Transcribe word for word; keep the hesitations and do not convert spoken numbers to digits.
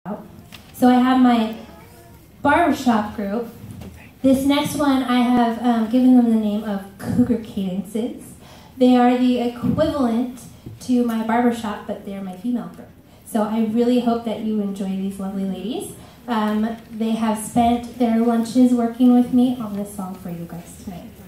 So I have my barbershop group. This next one I have um, given them the name of Cougar Cadences. They are the equivalent to my barbershop, but they're my female group. So I really hope that you enjoy these lovely ladies. Um, they have spent their lunches working with me on this song for you guys tonight.